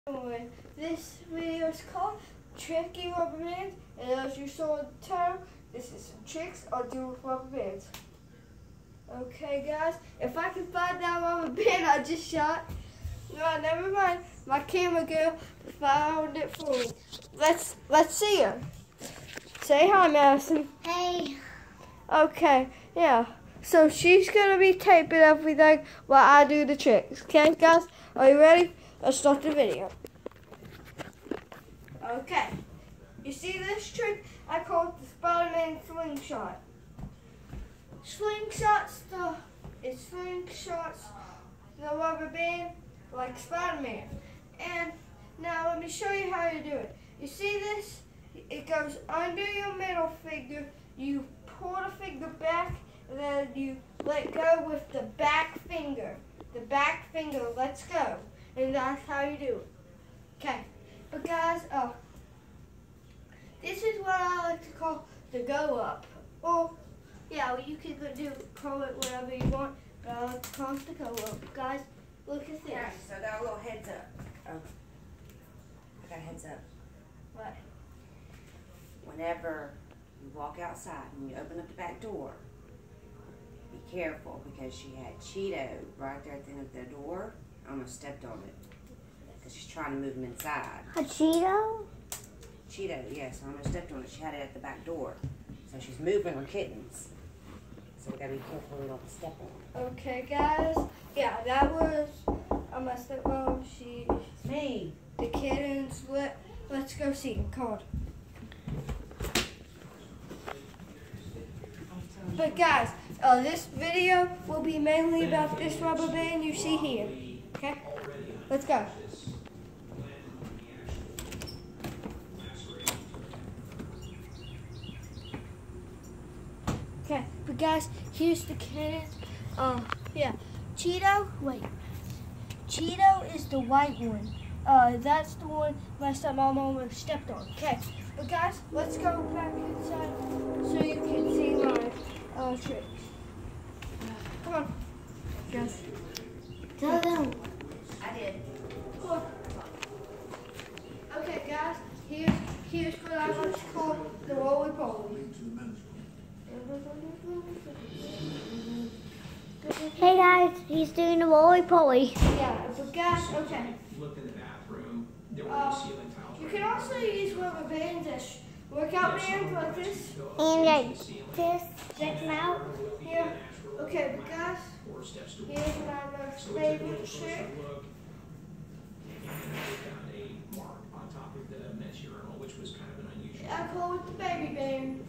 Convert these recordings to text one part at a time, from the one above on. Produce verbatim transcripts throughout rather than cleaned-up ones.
Anyway, this video is called Tricky Rubber Bands, and as you saw in the title, this is some tricks I'll do with rubber bands. Okay guys, if I can find that rubber band I just shot, no, never mind, my camera girl found it for me. Let's, let's see her. Say hi, Madison. Hey. Okay, yeah. So she's going to be taping everything while I do the tricks. Okay, guys? Are you ready? Let's start the video. Okay. You see this trick? I call it the Spider-Man slingshot. Slingshots the it slingshots the rubber band like Spider-Man. And now let me show you how to do it. You see this? It goes under your middle finger. You pull the finger back, and then you let go with the back finger. The back finger lets go. And that's how you do it. Okay. But guys, oh, this is what I like to call the go up. Or, yeah, well, you can do call it whatever you want, but I like to call it the go up. Guys, look at this. Yeah, so I got a little heads up. Oh, I got a heads up. What? Whenever you walk outside and you open up the back door, be careful because she had Cheeto right there at the end of the door. I almost stepped on it because she's trying to move him inside. A Cheeto? Cheeto, yes, I almost stepped on it. She had it at the back door. So she's moving her kittens. So we gotta be careful we don't step on them. Okay, guys. Yeah, that was I messed up. Oh, she. It's me. The kittens. Let Let's go see them. Come on. But guys, uh, this video will be mainly about this rubber band you see here. Okay? Let's go. Okay, but guys, here's the kittens. Um, yeah, Cheeto. Wait, Cheeto is the white one. Uh, that's the one last time my mom stepped on. Okay, but guys, let's go back inside so you can see my uh, tricks. Come on, guys. Tell them. I did. Come on. Okay, guys, here's here's what I like to call the roly poly. Hey guys, he's doing the roly poly. Yeah, but guys, okay. Looked in the bathroom. There were Uh, no ceiling tiles. You can also use rubber bands as workout bands like this. And like this, check them out. Here. Okay, but guys, Four steps to here's my most So it's a little favorite closer trick. look. And we found a mark on top of the men's urinal, which was kind of an unusual. I call it the baby band.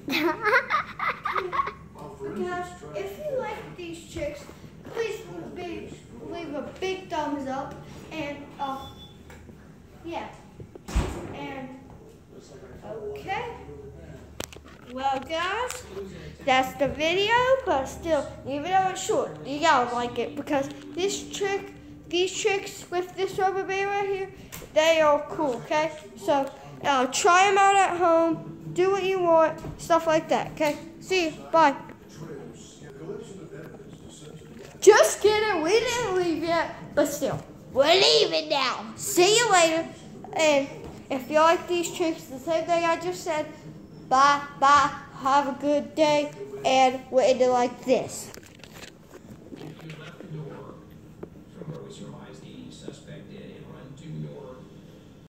Because if you like these tricks, please be, leave a big thumbs up. And, uh, yeah. And, okay. Well, guys, that's the video, but still, even though it's short, you gotta like it because this trick, these tricks with this rubber band right here, they are cool, okay? So, uh, try them out at home, do what you want, stuff like that, okay? See you, bye. Just kidding, we didn't leave yet, but still, we're leaving now. See you later, and if you like these tricks, the same thing I just said, bye, bye, have a good day, and we're ending like this.